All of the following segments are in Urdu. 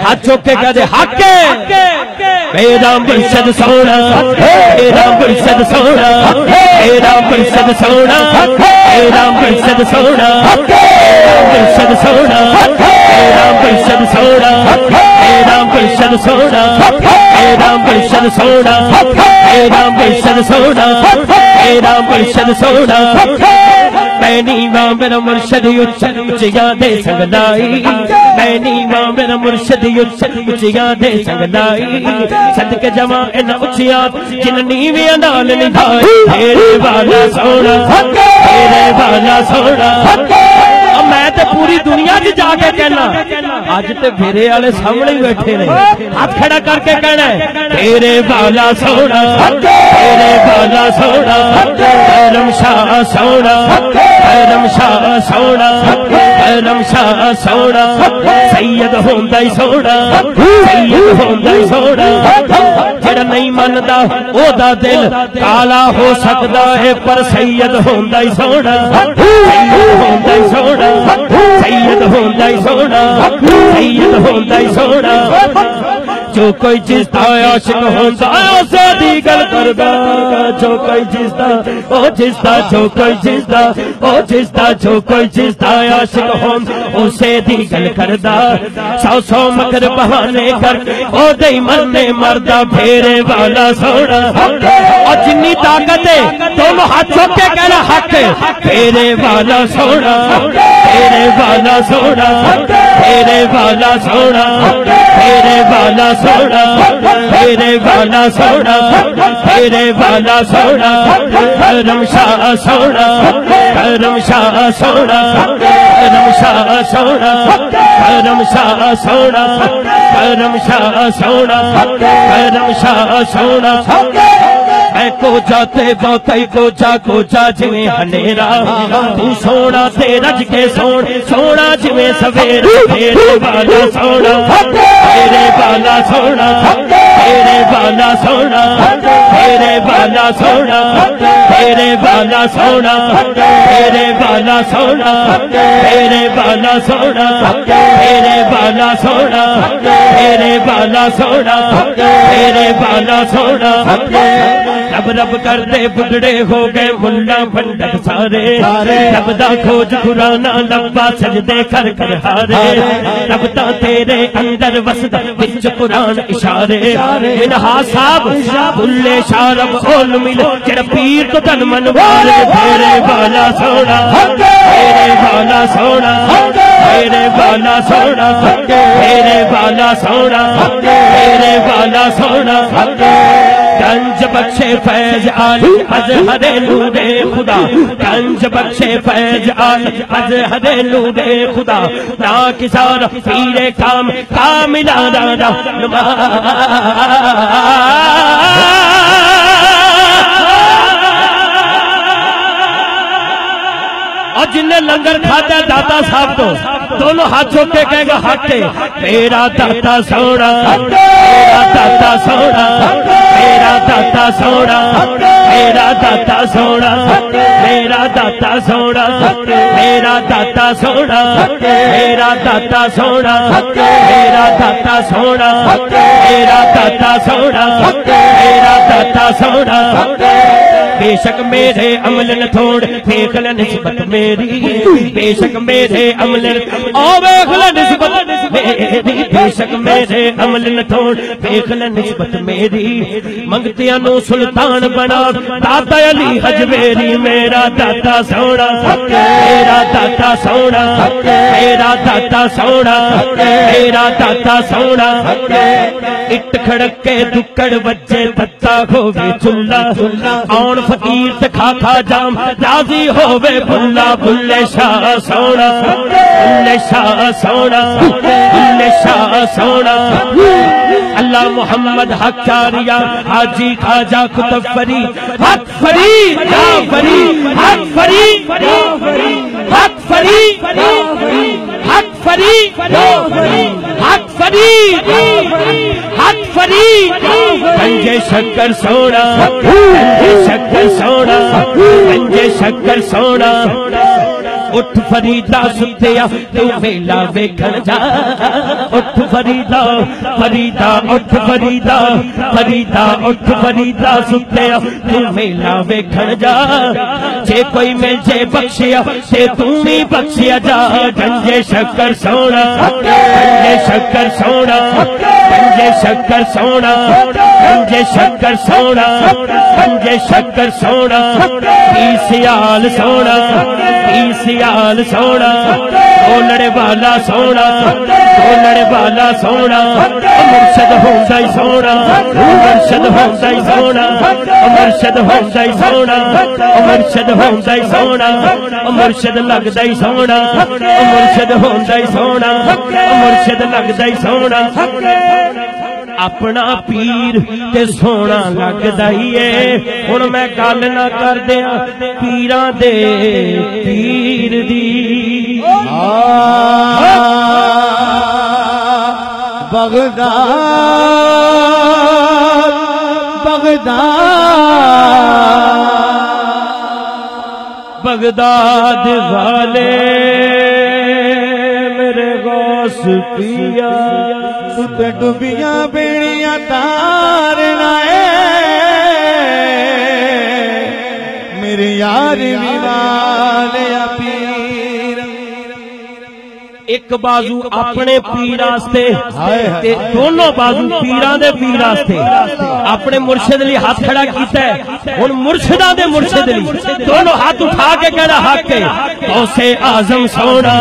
ہاتھ چوک کے کہہ دے حق میرا مرشد سونا، میرا مرشد سونا، میرا مرشد سونا، میرا مرشد سونا، میرا مرشد سونا، میرا مرشد سونا، میرا مرشد سونا، میرا مرشد سونا، میرا مرشد سونا، میرا مرشد سونا، میں نیواں میرا مرشد اچھیاں دے سنگ لائی، میں نیواں میرا مرشد اچھیاں دے سنگ لائی، صدقے جمع ان اچھیاں جن نیویاں نال نبھائی، تیرے والا سونا، تیرے والا سونا، میں تے پوری دنیا جی جا کے کہنا، آج تے میرے والے سامنے ہی بیٹھے نے، ہاتھ کھڑا کر کے کہنا ہے تیرے والا سونا، تیرے والا سونا، کرم شاہ سونا، کرم شاہ سونا، کرم شاہ سونا، سید ہوندا ہی سونا، سید ہوندا ہی سونا، جڑا نہیں مندا او دا دل کالا ہو سکدا ہے پر سید ہوندا ہی سونا، سید ہوندا ہی سونا، سید ہوندا ہی سونا، سید ہوندا ہی سونا، جو کوئی جس دا عاشق ہوندا اسے دی گل کردا، جو کوئی جس دا او جس دا، جو کوئی جس دا او جس دا، جو کوئی جس دا عاشق ہوندا اسے دی گل کردا، سو سو مکر بہانے کر او دے من مردا، پھیرے والا سونا، اور جنی طاقت ہے دونوں ہاتھ چوک کے کہنا حق، پھیرے والا سونا، پھیرے والا سونا، پھیرے والا سونا، پھیرے والا سونا، پھیرے والا سونا، پھیرے والا سونا، کرم شاہ سونا، کرم شاہ سونا، کرم شاہ سونا، کرم شاہ سونا، کرم شاہ سونا، کرم شاہ سونا، اے کو جاتے بوتائی کو جا جویں ہنیرا، تو سونا تے رج کے سونا جویں سویرا، تیرے والا سونا، تیرے والا سونا، تیرے والا سونا، تیرے والا سونا، تیرے والا سونا، تیرے والا سونا، تیرے والا سونا، تیرے والا سونا، تیرے والا سونا، تیرے والا سونا، رب رب کرتے بگڑے ہو گئے ملا پنڈت سارے، رب دا کھوج قرآن لبا سجدے کر کر ہارے، رب دا تیرے اندر وسد وچ قرآن اشارے، منہا صاحب بلے شارب اول مل جڑا پیر تو تن منوارے، تیرے والا سونا، تیرے والا سونا، تیرے والا سونا، تیرے والا سونا، تیرے والا سونا، گنج بخشے فیض آل ازہر نور خدا، گنج بخشے فیض آل ازہر نور خدا، نا کسار پیر کام کاملا رانا اور جن نے لنگر کھاتا ہے داتا صاحب کو دونوں ہاتھوں کے کہے گا حق ہے، میرا داتا سونا، میرا داتا سونا، میرا داتا سونا، میرا داتا سونا، میرا داتا سونا، میرا داتا سونا، میرا داتا سونا، میرا داتا سونا، میرا داتا سونا، میرا داتا سونا، بے شک میرے عمل نہ تھوڑ دیکھ لے نسبت میری، بے شک میرے عمل دیکھ لے نسبت میری، بے شک میرے عمل نہ تھوڑ دیکھ لے نسبت میری، منگتیاں نو سلطان بنا داتا علی حجویری، میرا داتا سونا، میرا داتا سونا، میرا داتا سونا، میرا داتا سونا، اٹ کھڑک کے دکڑ بچے دتا ہوئے چلا، آن فقیر تے کھا کھا جام راضی ہوئے بھلا، بھلے شاہ سونا، بھلے شاہ سونا، بھلے شاہ سونا، اللہ محمد حق چاریا حاجی خواجہ کتب فری، حق فری یا فری، حق فری یا فری، حق فری یا فری، حق فری یا فری، حق فری حق فری، گنجے شکر سونا، گنجے شکر سونا، گنجے شکر سونا، اٹھ فریدا ستیا تو میلہ ویکھن جا اٹھ فریدا فریدا اٹھ فریدا فریدا اٹھ فریدا ستیا تو میلہ ویکھن جا جے کوئی مل جے بخشیا تے تو بھی بخشیا جا گنجے شکر سونا گنجے شکر سونا گنجے شکر سونا گنجے شکر سونا گنجے شکر سونا پیسیال سونا پیسیال سونا ڈولڑے والا سونا ڈولڑے والا سونا مرشد ہوندا ہی سونا مرشد ہوندا ہی سونا مرشد ہوندا ہی سونا مرشد ہوندا ہی سونا مرشد لگدا ہی سونا مرشد ہوندا ہی سونا مرشد لگدا ہی سونا اپنا پیر تے سونا لگدا ہی ہے ہن میں گل نہ کر دیاں پیراں دے پیر دی بغداد بغداد والے میرے غوث پیا تے ڈوبیاں بیڑیاں تارنا میرے یار والیا پیر ایک بازو اپنے پیر واسطے تے دونوں بازو پیراں دے پیر واسطے اپنے مرشد لئی ہاتھ کھڑا کیتا ہے ہن مرشداں دے مرشد لئی دونوں ہاتھ اٹھا کے کہنا حق ہے غوث اعظم سونا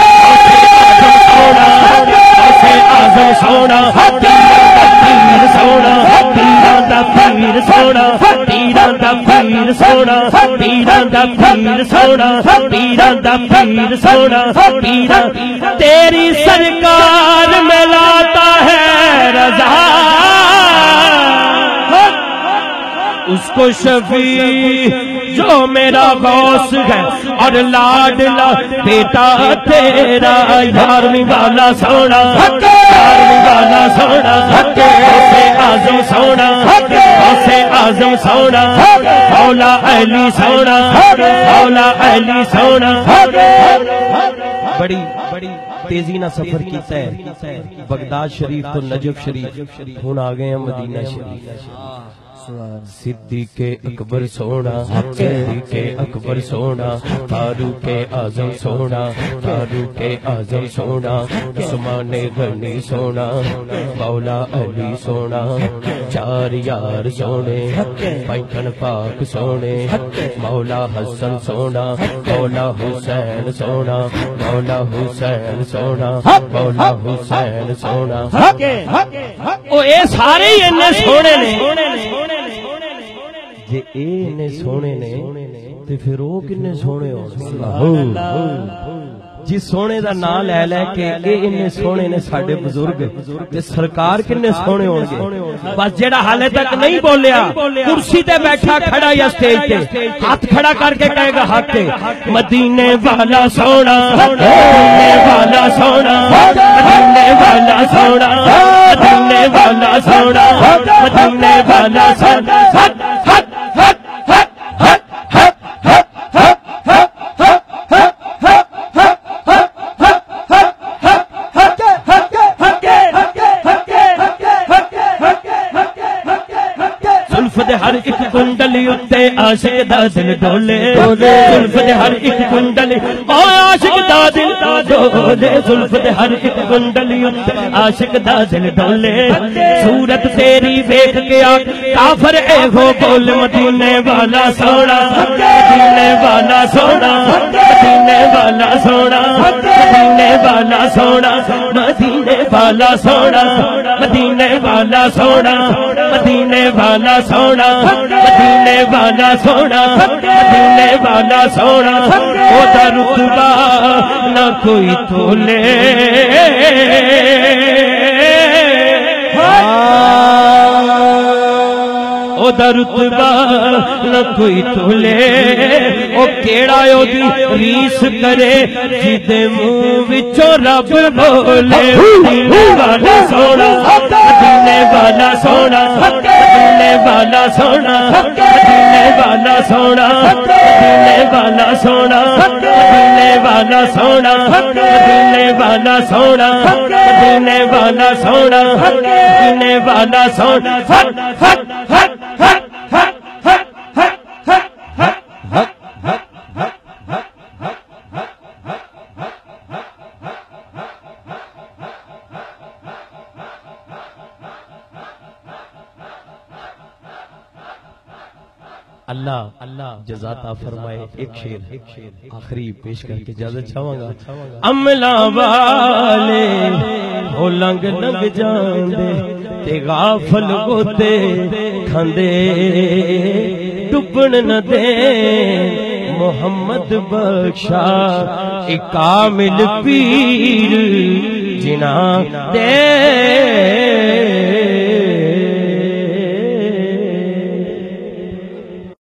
آزم سونا پیر سونا پیران دا پیر سونا پیران دا پیر سونا پیران دا پیر سونا پیران دا پیر سونا پیران تیری سرکار میں لاتا ہے رضا اس کو شفیع جو میرا غوث ہے اور لاڈلا بیٹا تیرا یارویں والا سونا یارویں والا سونا غوث اعظم سونا غوث اعظم سونا مولا علی سونا مولا علی سونا بڑی تیزی نہ سفر کیتا ہے بغداد شریف تو نجف شریف ہن آ گئے ہیں مدینہ شریف صدیق اکبر سونا صدیق اکبر سونا فاروق اعظم سونا فاروق اعظم سونا عثمان غنی سونا مولا علی سونا چار یار سونے پینکن پاک سونے مولا حسن سونا مولا حسین سونا مولا حسین سونا مولا حسین سونا او اے سارے ہی انہیں سونے نے جے اے انہیں سونے نے تے پھر او کنے سونے ہو جی سونے دا نام لے لے کے اے انہیں سونے نے ساڑھے بزرگ تے سرکار کنے سونے ہوں گے بس جیڑا حالے تک نہیں بولیا کرسی تے بیٹھا کھڑا یا سٹیج تے ہاتھ کھڑا کر کے کہے گا حق تے مدینے والا سونا مدینے والا سونا مدینے والا سونا مدینے والا سونا مدینے والا سونا ہر ایک کنڈلی اتے عاشق دا دل ڈولے زلف دے ہر ایک کنڈلی عاشق دا دل ڈولے زلف دے ہر ایک کنڈلی اتے عاشق دا دل ڈولے صورت تیری ویکھ کے کافر اے ہو بول مدینے والا سونا مدینے والا سونا مدینے والا سونا مدینے والا سونا مدینے والا سونا مدینے والا سونا مدینے والا سونا مدینے والا سونا مدینے والا سونا او دا رتبہ نہ کوئی تولے او دا رتبہ نہ کوئی تولے او کیڑا او دی ریس کرے جیدے منہ وچوں رب بولے مدینے والا سونا مدینے والا سونا مدینے والا سونا مدینے والا سونا مدینے والا سونا مدینے والا سونا مدینے والا سونا مدینے والا سونا مدینے والا سونا اللہ جزاتا فرمائے. ایک شعر آخری پیش کر کے اجازت چاہوں گا. عملہ والے ہو لنگ لنگ جاندے تے غافل ہوتے کھندے ڈبن نہ دے محمد بخشا ایک کامل پیر جنا دے